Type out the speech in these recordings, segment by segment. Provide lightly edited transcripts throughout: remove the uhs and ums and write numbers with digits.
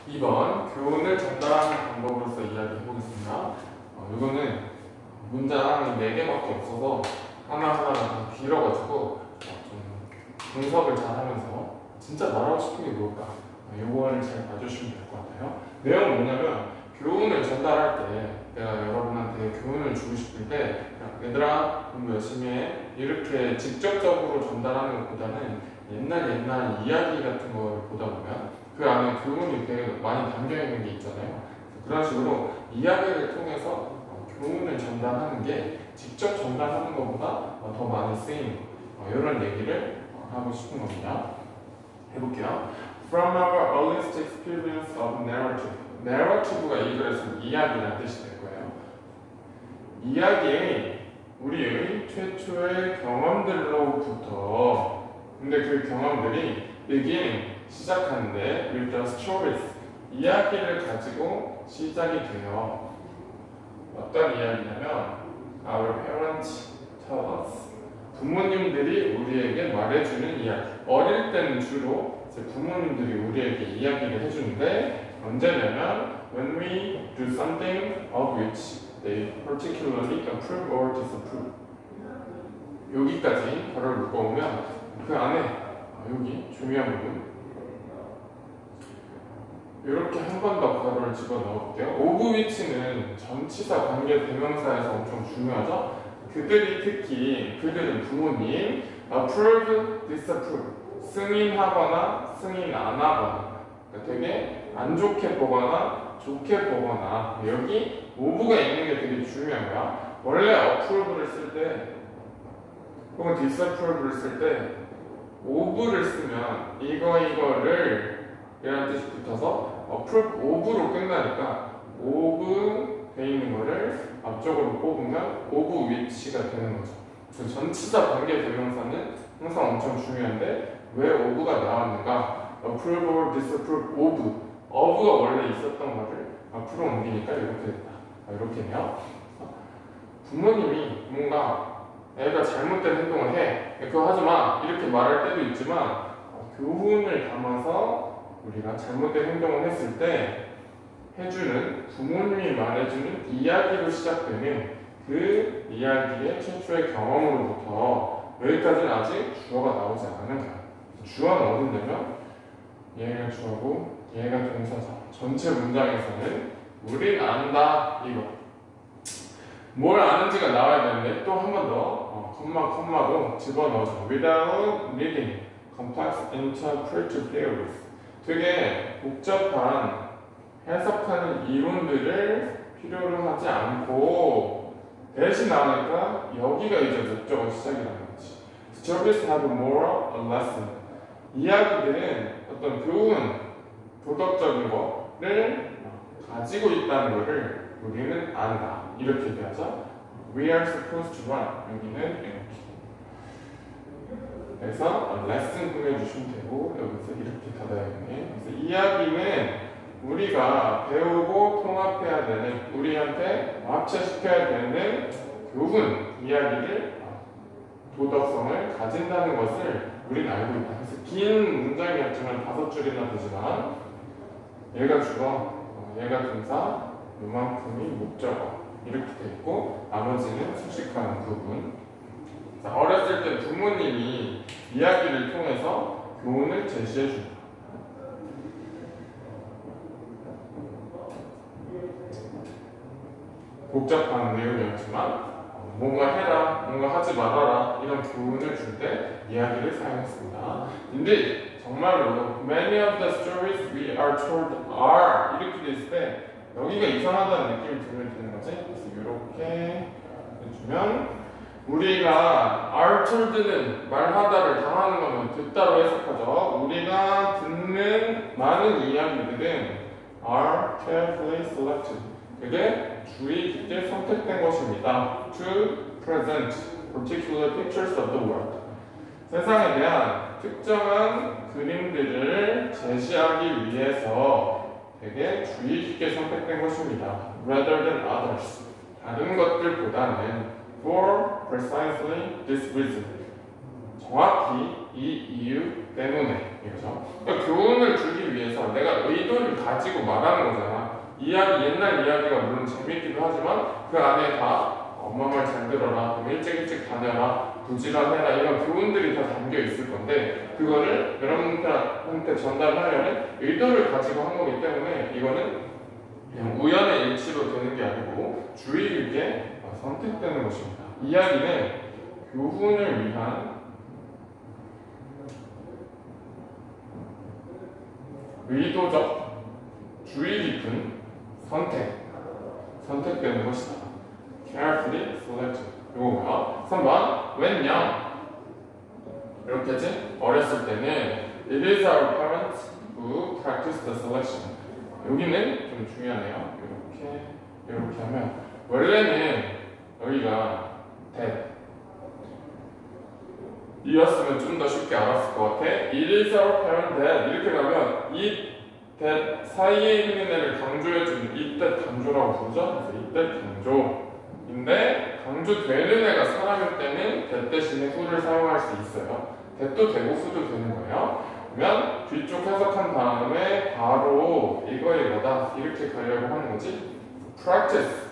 2번 교훈을 전달하는 방법으로서 이야기해 보겠습니다. 이거는 문장 4개밖에 없어서 하나하나가 좀 길어가지고 좀 분석을 잘 하면서 진짜 말하고 싶은 게 뭘까? 요거를 잘 봐주시면 될 것 같아요. 내용은 뭐냐면 교훈을 전달할 때 내가 여러분한테 교훈을 주고 싶을 때 얘들아 공부 열심히 해 이렇게 직접적으로 전달하는 것보다는 옛날 이야기 같은 걸 보다 보면 그 안에 교훈이 되게 많이 담겨있는 게 있잖아요. 그런 식으로 이야기를 통해서 교훈을 전달하는 게 직접 전달하는 것보다 더 많이 쓰이는 이런 얘기를 하고 싶은 겁니다. 해볼게요. From our earliest experience of narrative. narrative가 이 글에서 이야기라는 뜻이 될 거예요. 이야기의 우리의 최초의 경험들로부터 근데 그 경험들이 begin 시작하는데 with the stories 이야기를 가지고 시작이 돼요. 어떤 이야기냐면 our parents tell us 부모님들이 우리에게 말해주는 이야기. 어릴 때는 주로 부모님들이 우리에게 이야기를 해주는데 언제냐면 when we do something of which they particularly approve or disapprove. 여기까지 괄호를 묶어오면 그 안에 여기 중요한 부분 이렇게 한 번 더 괄호를 집어넣어볼게요. of which는 전치사 관계 대명사에서 엄청 중요하죠. 그들은 부모님 approve, disapprove 승인하거나 승인 안 하거나 그러니까 되게 안 좋게 보거나 좋게 보거나 여기 of가 있는 게 되게 중요한 거야. 원래 approve를 쓸 때 혹은 disapprove를 쓸 때 of를 쓰면 이거를 이라는 뜻이 붙어서 approve of로 끝나니까 of 돼 있는 거를 앞쪽으로 뽑으면 of which가 되는 거죠. 그 전치사 관계 대명사는 항상 엄청 중요한데 왜 of가 나왔는가? approve or disapprove of가 원래 있었던 거를 앞으로 옮기니까 이렇게 됐다. 이렇게네요. 부모님이 뭔가 애가 잘못된 행동을 해 그거 하지 마 이렇게 말할 때도 있지만 교훈을 담아서 우리가 잘못된 행동을 했을 때 해주는 부모님이 말해주는 이야기로 시작되는 그 이야기의 최초의 경험으로부터 여기까지는 아직 주어가 나오지 않은 거야. 주어는 어딘데면 얘가 주어고 얘가 동사자. 전체 문장에서는 우린 안다 이거. 뭘 아는지가 나와야 되는데 또 한 번 더 컴마도 집어넣어줘. Without needing complex interpretive theories. 되게 복잡한 해석하는 이론들을 필요로 하지 않고 대신 나오니까 여기가 이제 목적어 시작이라는 거지. Stories have a moral, a lesson. 이야기들은 어떤 교훈, 도덕적인 거를 가지고 있다는 거를 우리는 안다. 이렇게 얘기하죠. We are supposed to run. 여기는 이렇게. 그래서 lesson 꾸며주시면 되고 여기서 이렇게 닫아야겠네. 그래서 이야기는 우리가 배우고 통합해야 되는 우리한테 합체시켜야 되는 교훈, 이야기를 도덕성을 가진다는 것을 우리는 알고 있다. 그래서 긴 문장이었지만 5줄이나 되지만 얘가 주어, 얘가 동사, 요만큼이 목적어 이렇게 돼 있고 나머지는 수식하는 부분. 자, 어렸을 때 부모님이 이야기를 통해서 교훈을 제시해 준다. 복잡한 내용이었지만 뭔가 해라, 뭔가 하지 말아라 이런 교훈을 줄 때 이야기를 사용했습니다. 근데 정말로 many of the stories we are told are 이렇게 돼 있을 때 여기가 이상하다는 느낌이 들면 되는 거지. 그래서 이렇게 해주면 우리가 are told는 말하다를 당하는 거는 듣다로 해석하죠. 우리가 듣는 많은 이야기들은 are carefully selected. 그게 주의 깊게 선택된 것입니다. To present particular pictures of the world. 세상에 대한 특정한 그림들을 제시하기 위해서 되게 주의 깊게 선택된 것입니다. Rather than others. 다른 것들보다는 for precisely this reason. 정확히 이 이유 때문에. 이거죠. 그러니까 교훈을 주기 위해서 내가 의도를 가지고 말하는 거잖아. 이야기, 옛날 이야기가 물론 재밌기도 하지만 그 안에 다 엄마 말 잘 들어라, 그럼 일찍 다녀라, 부지런해라 이런 교훈들이 다 담겨 있을 건데 그거를 여러분들한테 전달하려는 의도를 가지고 한 거기 때문에 이거는 그냥 우연의 일치로 되는 게 아니고 주의 깊게 선택되는 것입니다. 이야기는 교훈을 위한 의도적 주의 깊은 선택되는 것이다. carefully selected. 이거 뭐야? 3번 when young 이렇게 했지? 어렸을 때는 it is our parents who practice the selection. 여기는 좀 중요하네요. 이렇게 하면 원래는 여기가 that 이었으면 좀 더 쉽게 알았을 것 같아. It is our parent that 이렇게 가면 이 that 사이에 있는 애를 강조해주는 이때 강조라고 부르죠. 그래서 이때 강조인데 강조되는 애가 사람일 때는 that 대신에 who를 사용할 수 있어요. that도 되고 who도 되는 거예요. 그러면 뒤쪽 해석한 다음에 바로 이거의 뭐다 이렇게 가려고 하는 거지. practice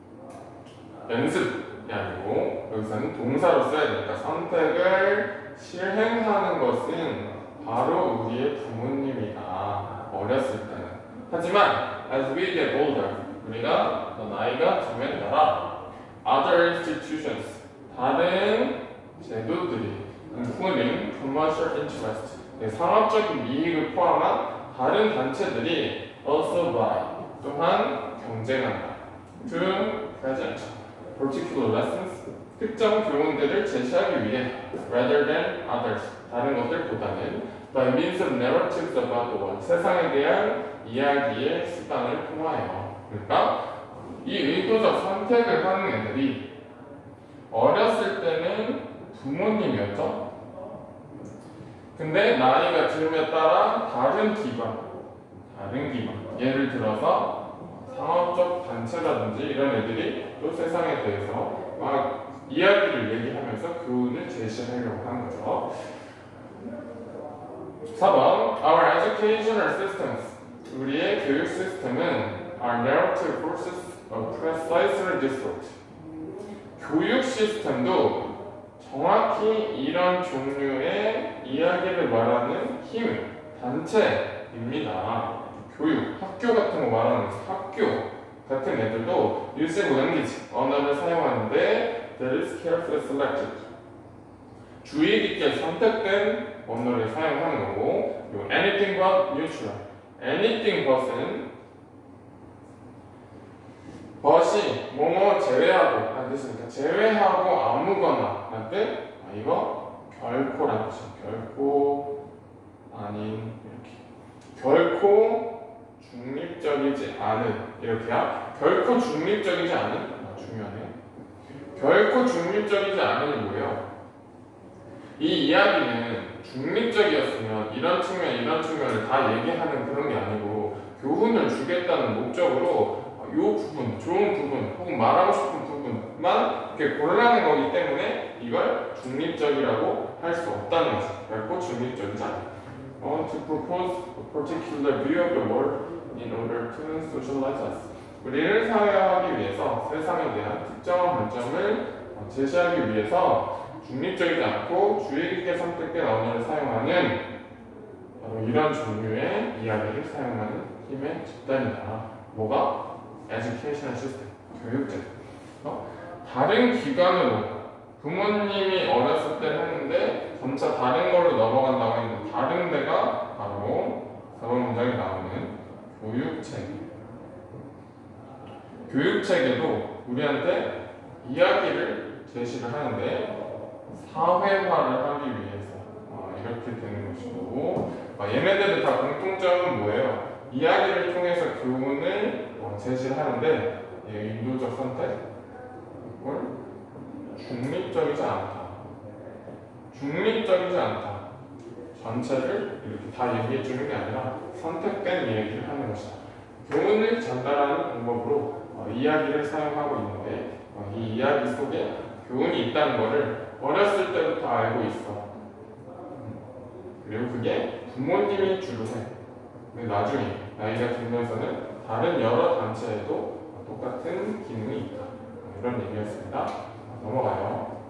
연습이 아니고 여기서는 동사로 써야 되니까 선택을 실행하는 것은 바로 우리의 부모님이다. 어렸을 때는. 하지만 as we get older 우리가 더 나이가 들면 따라 other institutions 다른 제도들이 including commercial interest 상업적인 이익을 포함한 다른 단체들이 also buy 또한 경쟁한다. to present particular lessons 특정 교훈들을 제시하기 위해 rather than others 다른 것들보다는 by means of narratives about the world 세상에 대한 이야기의 수단을 통하여 그러니까 이 의도적 선택을 하는 애들이 어렸을 때는 부모님이었죠. 근데 나이가 들에 따라 다른 기관 예를 들어서 상업적 단체라든지 이런 애들이 또 세상에 대해서 막 이야기를 얘기하면서 교훈을 제시하려고 하는 거죠. 4번 Our educational systems 우리의 교육 시스템은 are narrative forces of precisely this sort 교육 시스템도 정확히 이런 종류의 이야기를 말하는 힘, 단체입니다. 교육, 학교 같은 거 말하는 학교 같은 애들도 using language, 언어를 사용하는데 that is carefully selected 주의 깊게 선택된 언어를 사용하는 거고 anything but neutral anything but은 but이 뭐뭐 제외하고 라는 뜻이니까 제외하고 아무거나 라는 뜻 이거 결코라는 뜻이야. 결코 아닌 이렇게 결코 중립적이지 않은 이렇게야 결코 중립적이지 않은 중요하네. 결코 중립적이지 않은이 뭐예요? 이 이야기는 중립적이었으면 이런 측면을 다 얘기하는 그런 게 아니고 교훈을 주겠다는 목적으로 이 부분, 좋은 부분 혹은 말하고 싶은 부분만 이렇게 고르라는 거기 때문에 이걸 중립적이라고 할 수 없다는 거죠. 결코 중립적이지 않아. To propose a particular view of the world in order to socialize us. 우리를 사회화하기 위해서 세상에 대한 특정한 관점을 제시하기 위해서 중립적이지 않고 주의 깊게 선택된 언어를 사용하는 바로 이런 종류의 이야기를 사용하는 힘의 집단이다. 뭐가? Educational system, 교육제. 다른 기관으로 부모님이 어렸을 때 했는데 점차 다른 걸로 넘어간다고 했는데 다른 데가 바로 4번 문장에 나오는 교육체계. 교육체계도 우리한테 이야기를 제시를 하는데 사회화를 하기 위해서 이렇게 되는 것이고 얘네들은 다 공통점은 뭐예요? 이야기를 통해서 교훈을 제시를 하는데 인도적 선택 중립적이지 않다. 중립적이지 않다. 전체를 이렇게 다 얘기해 주는 게 아니라 선택된 이야기를 하는 것이다. 교훈을 전달하는 방법으로 이야기를 사용하고 있는데 이 이야기 속에 교훈이 있다는 것을 어렸을 때부터 알고 있어. 그리고 그게 부모님이 주로 해. 근데 나중에 나이가 들면서는 다른 여러 단체에도 똑같은 기능이 있다. 이런 얘기였습니다. 넘어가요.